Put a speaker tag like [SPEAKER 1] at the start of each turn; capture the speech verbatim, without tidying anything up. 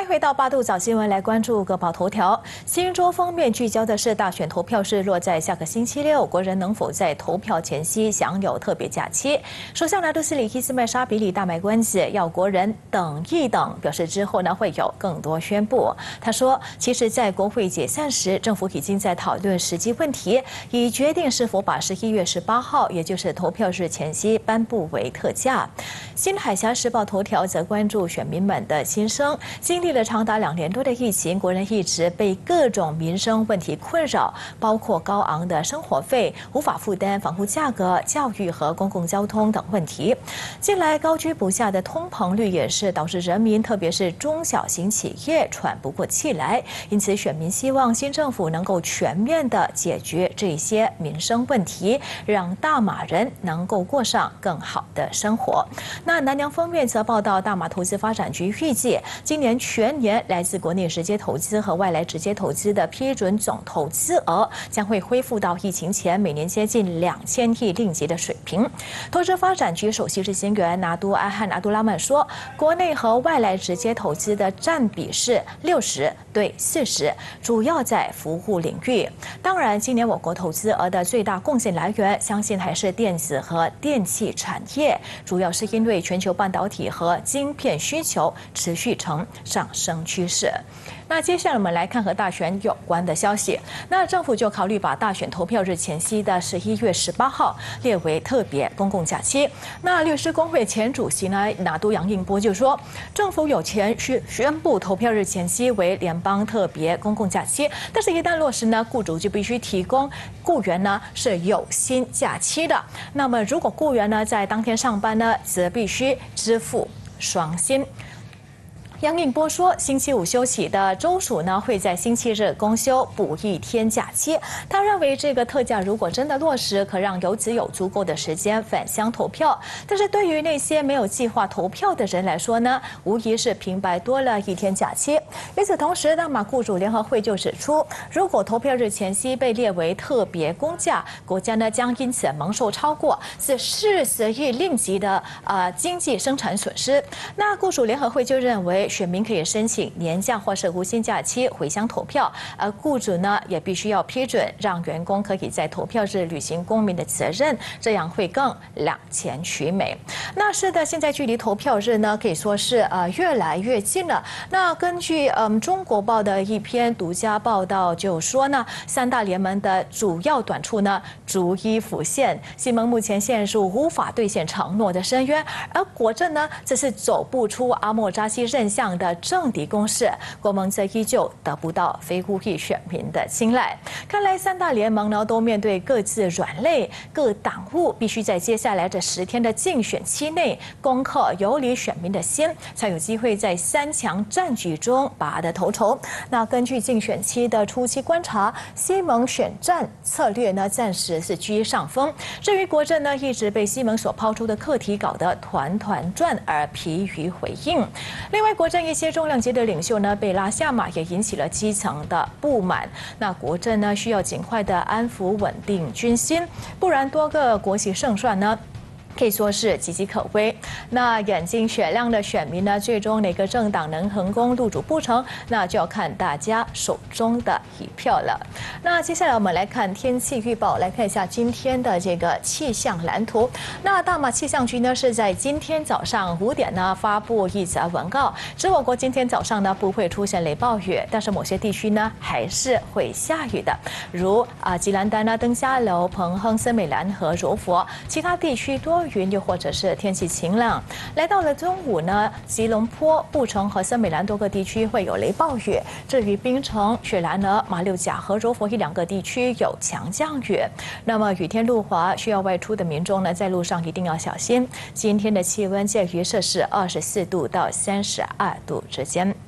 [SPEAKER 1] 迎回到八度早新闻，来关注各报头条。新州方面聚焦的是大选投票日落在下个星期六，国人能否在投票前夕享有特别假期？首相拿督斯里伊斯麦沙比里大卖关子，要国人等一等，表示之后呢会有更多宣布。他说，其实，在国会解散时，政府已经在讨论实际问题，已决定是否把十一月十八号，也就是投票日前夕颁布为特假。新海峡时报头条则关注选民们的心声。经历了长达两年多的疫情，国人一直被各种民生问题困扰，包括高昂的生活费、无法负担房屋价格、教育和公共交通等问题。近来高居不下的通膨率也是导致人民，特别是中小型企业喘不过气来。因此，选民希望新政府能够全面的解决这些民生问题，让大马人能够过上更好的生活。那南洋方面则报道，大马投资发展局预计，今年全年来自国内直接投资和外来直接投资的批准总投资额将会恢复到疫情前每年接近两千亿令吉的水平。投资发展局首席执行员拿督阿汉阿杜拉曼说，国内和外来直接投资的占比是六十对四十，主要在服务领域。当然，今年我国投资额的最大贡献来源，相信还是电子和电气产业，主要是因为全球半导体和晶片需求持续呈上升趋势。那接下来我们来看和大选有关的消息。那政府就考虑把大选投票日前夕的十一月十八号列为特别公共假期。那律师工会前主席呢拿督杨应波就说，政府有权宣宣布投票日前夕为联邦特别公共假期，但是一旦落实呢，雇主就必须提供雇员呢是有薪假期的。那么如果雇员呢在当天上班呢，则必须支付双薪。杨应波说，星期五休息的州属呢，会在星期日公休补一天假期。他认为这个特假如果真的落实，可让游子有足够的时间返乡投票。但是对于那些没有计划投票的人来说呢，无疑是平白多了一天假期。与此同时，大马雇主联合会就指出，如果投票日前夕被列为特别公假，国家呢将因此蒙受超过是四十亿令吉的呃经济生产损失。那雇主联合会就认为，选民可以申请年假或是无薪假期回乡投票，而雇主呢也必须要批准，让员工可以在投票日履行公民的责任，这样会更两全其美。那是的，现在距离投票日呢可以说是呃越来越近了。那根据嗯中国报的一篇独家报道就说呢，三大联盟的主要短处呢逐一浮现，西盟目前陷入无法兑现承诺的深渊，而国政呢则是走不出阿莫扎西任相的政敌攻势，国盟则依旧得不到非巫裔选民的青睐。看来三大联盟呢都面对各自软肋，各党务必须在接下来这十天的竞选期内攻克有理选民的心，才有机会在三强战局中拔得头筹。那根据竞选期的初期观察，西盟选战策略呢暂时是居上风。至于国政呢，一直被西盟所抛出的课题搞得团团转，而疲于回应。另外，国政一些重量级的领袖呢被拉下马，也引起了基层的不满。那国政呢需要尽快的安抚稳定军心，不然多个国席胜算呢可以说是岌岌可危。那眼睛雪亮的选民呢，最终哪个政党能成功入主不成，那就要看大家手中的一票了。那接下来我们来看天气预报，来看一下今天的这个气象蓝图。那大马气象局呢是在今天早上五点呢发布一则文告，指我国今天早上呢不会出现雷暴雨，但是某些地区呢还是会下雨的，如啊吉兰丹啊、登嘉楼、彭亨、森美兰和柔佛，其他地区多云，又或者是天气晴朗。来到了中午呢，吉隆坡、布城和森美兰多个地区会有雷暴雨。至于槟城、雪兰莪、马六甲和柔佛一两个地区有强降雨。那么雨天路滑，需要外出的民众呢，在路上一定要小心。今天的气温介于摄氏二十四度到三十二度之间。